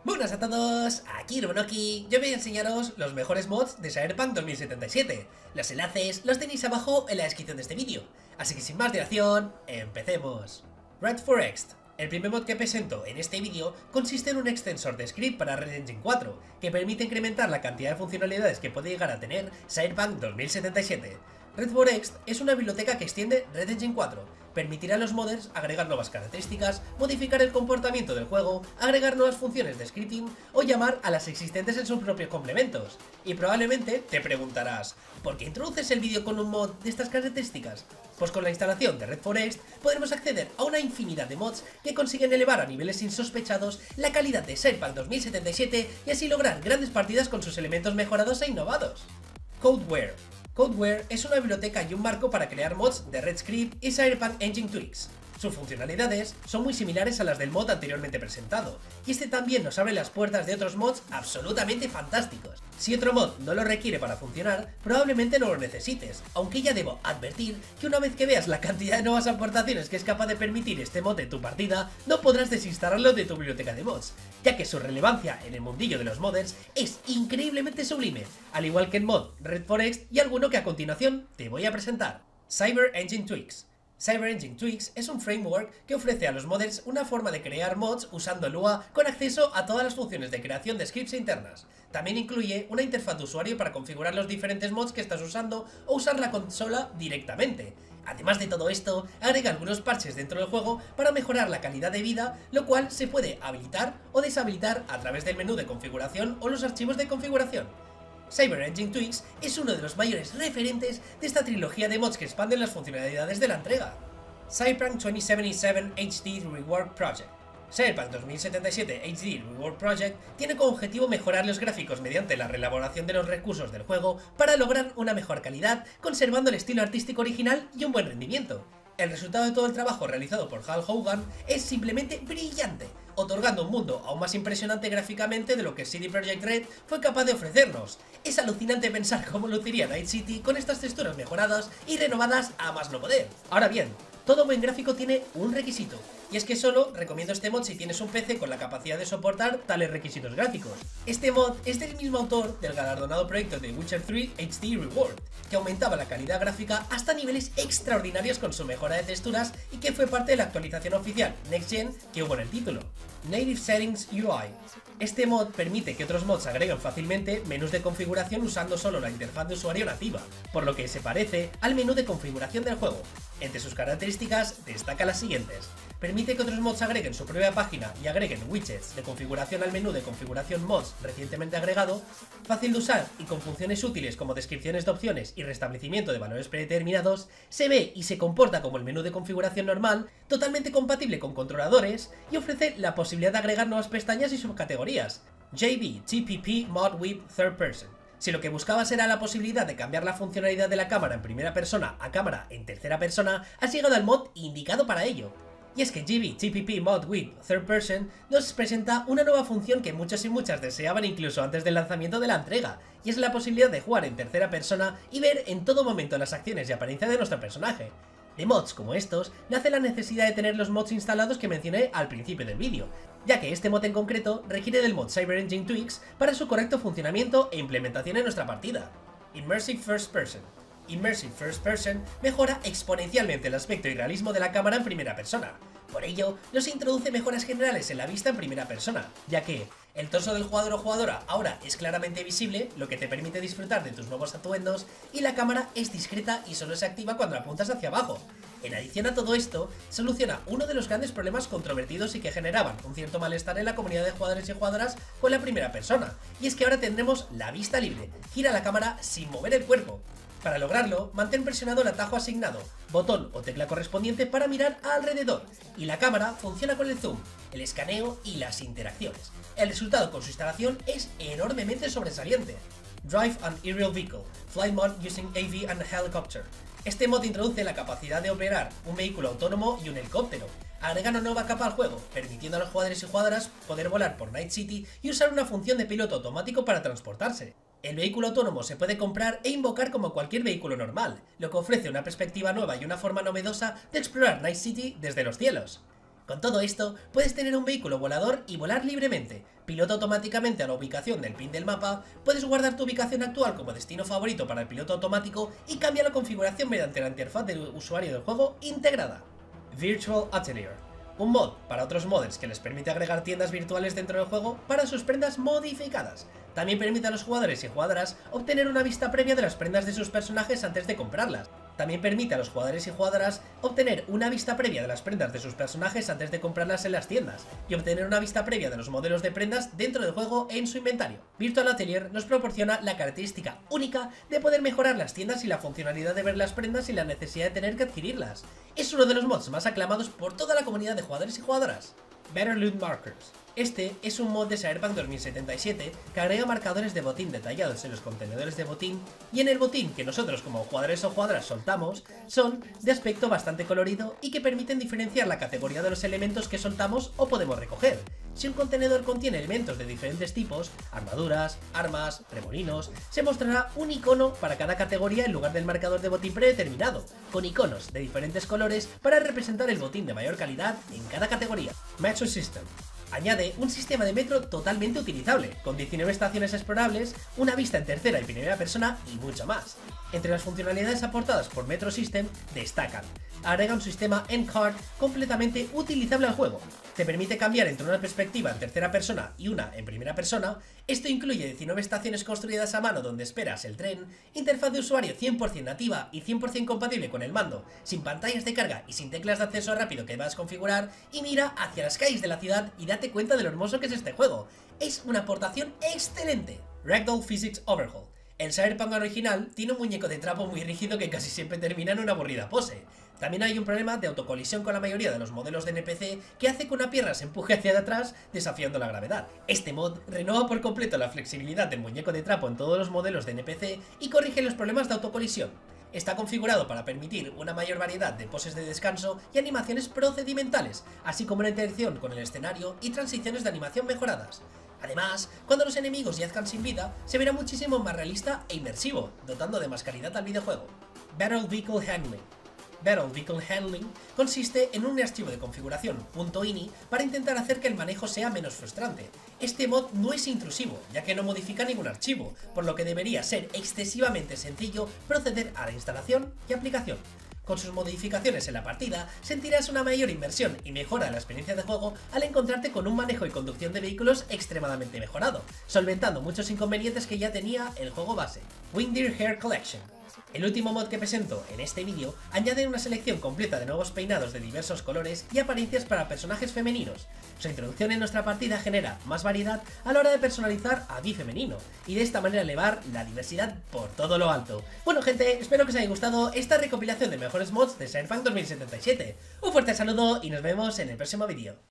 Buenas a todos, aquí Robonoki. Yo voy a enseñaros los mejores mods de Cyberpunk 2077. Los enlaces los tenéis abajo en la descripción de este vídeo. Así que sin más dilación, empecemos. Red Forest. El primer mod que presento en este vídeo consiste en un extensor de script para Red Engine 4, que permite incrementar la cantidad de funcionalidades que puede llegar a tener Cyberpunk 2077. Red Forest es una biblioteca que extiende Red Engine 4, permitirá a los modders agregar nuevas características, modificar el comportamiento del juego, agregar nuevas funciones de scripting o llamar a las existentes en sus propios complementos. Y probablemente te preguntarás, ¿por qué introduces el vídeo con un mod de estas características? Pues con la instalación de Red Forest podremos acceder a una infinidad de mods que consiguen elevar a niveles insospechados la calidad de Cyberpunk 2077 y así lograr grandes partidas con sus elementos mejorados e innovados. Codeware. Codeware es una biblioteca y un marco para crear mods de RedScript y Cyberpunk Engine Tweaks. Sus funcionalidades son muy similares a las del mod anteriormente presentado, y este también nos abre las puertas de otros mods absolutamente fantásticos. Si otro mod no lo requiere para funcionar, probablemente no lo necesites, aunque ya debo advertir que una vez que veas la cantidad de nuevas aportaciones que es capaz de permitir este mod en tu partida, no podrás desinstalarlo de tu biblioteca de mods, ya que su relevancia en el mundillo de los modders es increíblemente sublime, al igual que el mod Red Forest y alguno que a continuación te voy a presentar. Cyber Engine Tweaks. Cyber Engine Tweaks es un framework que ofrece a los modders una forma de crear mods usando Lua con acceso a todas las funciones de creación de scripts internas. También incluye una interfaz de usuario para configurar los diferentes mods que estás usando o usar la consola directamente. Además de todo esto, agrega algunos parches dentro del juego para mejorar la calidad de vida, lo cual se puede habilitar o deshabilitar a través del menú de configuración o los archivos de configuración. Cyber Engine Tweaks es uno de los mayores referentes de esta trilogía de mods que expanden las funcionalidades de la entrega. Cyberpunk 2077 HD Rework Project. Cyberpunk 2077 HD Rework Project tiene como objetivo mejorar los gráficos mediante la reelaboración de los recursos del juego para lograr una mejor calidad, conservando el estilo artístico original y un buen rendimiento. El resultado de todo el trabajo realizado por Hal Hogan es simplemente brillante, otorgando un mundo aún más impresionante gráficamente de lo que CD Projekt Red fue capaz de ofrecernos. Es alucinante pensar cómo luciría Night City con estas texturas mejoradas y renovadas a más no poder. Ahora bien, todo buen gráfico tiene un requisito, y es que solo recomiendo este mod si tienes un PC con la capacidad de soportar tales requisitos gráficos. Este mod es del mismo autor del galardonado proyecto de Witcher 3 HD Reworked, que aumentaba la calidad gráfica hasta niveles extraordinarios con su mejora de texturas y que fue parte de la actualización oficial Next Gen que hubo en el título. Native Settings UI. Este mod permite que otros mods agreguen fácilmente menús de configuración usando solo la interfaz de usuario nativa, por lo que se parece al menú de configuración del juego. Entre sus características destaca las siguientes. Permite que otros mods agreguen su propia página y agreguen widgets de configuración al menú de configuración mods recientemente agregado, fácil de usar y con funciones útiles como descripciones de opciones y restablecimiento de valores predeterminados, se ve y se comporta como el menú de configuración normal, totalmente compatible con controladores y ofrece la posibilidad de agregar nuevas pestañas y subcategorías. JB-TPP Mod Whip Third Person. Si lo que buscabas era la posibilidad de cambiar la funcionalidad de la cámara en primera persona a cámara en tercera persona, has llegado al mod indicado para ello. Y es que JB-TPP Mod Whip Third Person nos presenta una nueva función que muchos y muchas deseaban incluso antes del lanzamiento de la entrega, y es la posibilidad de jugar en tercera persona y ver en todo momento las acciones y apariencia de nuestro personaje. De mods como estos, nace la necesidad de tener los mods instalados que mencioné al principio del vídeo, ya que este mod en concreto requiere del mod Cyber Engine Tweaks para su correcto funcionamiento e implementación en nuestra partida. Immersive First Person. Immersive First Person mejora exponencialmente el aspecto y realismo de la cámara en primera persona. Por ello, nos introduce mejoras generales en la vista en primera persona, ya que el torso del jugador o jugadora ahora es claramente visible, lo que te permite disfrutar de tus nuevos atuendos, y la cámara es discreta y solo se activa cuando apuntas hacia abajo. En adición a todo esto, soluciona uno de los grandes problemas controvertidos y que generaban un cierto malestar en la comunidad de jugadores y jugadoras con la primera persona, y es que ahora tendremos la vista libre, gira la cámara sin mover el cuerpo. Para lograrlo, mantén presionado el atajo asignado, botón o tecla correspondiente para mirar alrededor, y la cámara funciona con el zoom, el escaneo y las interacciones. El resultado con su instalación es enormemente sobresaliente. Drive an Aerial Vehicle, Fly Mod Using AV and Helicopter. Este mod introduce la capacidad de operar un vehículo autónomo y un helicóptero. Agrega una nueva capa al juego, permitiendo a los jugadores y jugadoras poder volar por Night City y usar una función de piloto automático para transportarse. El vehículo autónomo se puede comprar e invocar como cualquier vehículo normal, lo que ofrece una perspectiva nueva y una forma novedosa de explorar Night City desde los cielos. Con todo esto, puedes tener un vehículo volador y volar libremente, pilota automáticamente a la ubicación del pin del mapa, puedes guardar tu ubicación actual como destino favorito para el piloto automático y cambia la configuración mediante la interfaz del usuario del juego integrada. Virtual Atelier, un mod para otros modders que les permite agregar tiendas virtuales dentro del juego para sus prendas modificadas. También permite a los jugadores y jugadoras obtener una vista previa de las prendas de sus personajes antes de comprarlas. También permite a los jugadores y jugadoras obtener una vista previa de las prendas de sus personajes antes de comprarlas en las tiendas, y obtener una vista previa de los modelos de prendas dentro del juego e en su inventario. Virtual Atelier nos proporciona la característica única de poder mejorar las tiendas y la funcionalidad de ver las prendas sin la necesidad de tener que adquirirlas. Es uno de los mods más aclamados por toda la comunidad de jugadores y jugadoras. Better Loot Markers. Este es un mod de Cyberpunk 2077 que agrega marcadores de botín detallados en los contenedores de botín, y en el botín que nosotros como jugadores o jugadoras soltamos son de aspecto bastante colorido y que permiten diferenciar la categoría de los elementos que soltamos o podemos recoger. Si un contenedor contiene elementos de diferentes tipos, armaduras, armas, remolinos, se mostrará un icono para cada categoría en lugar del marcador de botín predeterminado, con iconos de diferentes colores para representar el botín de mayor calidad en cada categoría. Metro System. Añade un sistema de metro totalmente utilizable, con 19 estaciones explorables, una vista en tercera y primera persona y mucho más. Entre las funcionalidades aportadas por Metro System destacan: agrega un sistema N-Card completamente utilizable al juego, te permite cambiar entre una perspectiva en tercera persona y una en primera persona, esto incluye 19 estaciones construidas a mano donde esperas el tren, interfaz de usuario 100% nativa y 100% compatible con el mando, sin pantallas de carga y sin teclas de acceso rápido que vas a configurar, y mira hacia las calles de la ciudad y date cuenta de lo hermoso que es este juego. Es una aportación excelente. Ragdoll Physics Overhaul. El Cyberpunk original tiene un muñeco de trapo muy rígido que casi siempre termina en una aburrida pose. También hay un problema de autocolisión con la mayoría de los modelos de NPC que hace que una pierna se empuje hacia atrás desafiando la gravedad. Este mod renueva por completo la flexibilidad del muñeco de trapo en todos los modelos de NPC y corrige los problemas de autocolisión. Está configurado para permitir una mayor variedad de poses de descanso y animaciones procedimentales, así como una interacción con el escenario y transiciones de animación mejoradas. Además, cuando los enemigos yazcan sin vida, se verá muchísimo más realista e inmersivo, dotando de más calidad al videojuego. Battle Vehicle Handling. Battle Vehicle Handling consiste en un archivo de configuración .ini para intentar hacer que el manejo sea menos frustrante. Este mod no es intrusivo, ya que no modifica ningún archivo, por lo que debería ser excesivamente sencillo proceder a la instalación y aplicación. Con sus modificaciones en la partida, sentirás una mayor inmersión y mejora de la experiencia de juego al encontrarte con un manejo y conducción de vehículos extremadamente mejorado, solventando muchos inconvenientes que ya tenía el juego base. Wingdeer Hair Collection. El último mod que presento en este vídeo añade una selección completa de nuevos peinados de diversos colores y apariencias para personajes femeninos. Su introducción en nuestra partida genera más variedad a la hora de personalizar a Vi femenino, y de esta manera elevar la diversidad por todo lo alto. Bueno gente, espero que os haya gustado esta recopilación de mejores mods de Cyberpunk 2077. Un fuerte saludo y nos vemos en el próximo vídeo.